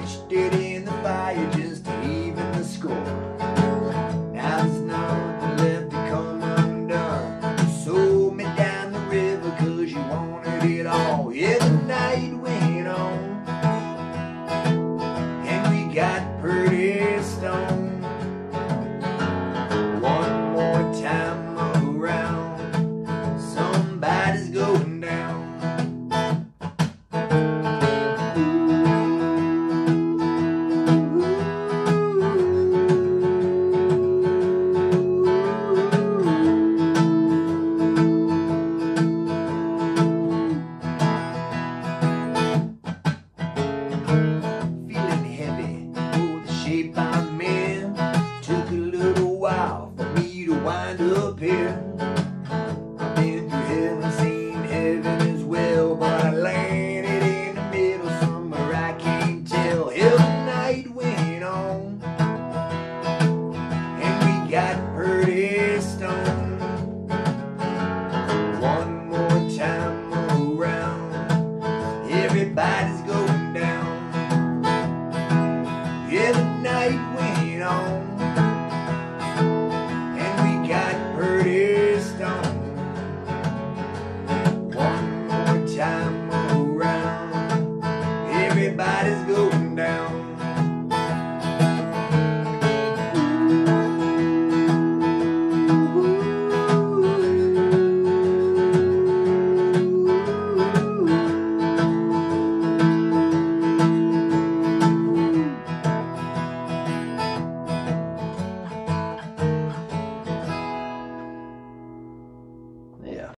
pitched it in the fire just to even the score. Now there's nothing left to come undone. You sold me down the river 'cause you wanted it all. Yeah, the night went on and we got pretty stoned. One more time around, somebody's going down. Shape I'm in. Took a little while for me to wind up here. I've been through heaven, seen heaven as well, but I landed in the middle somewhere I can't tell. Hell, the night went on and we got pretty stoned. One more time around, everybody's going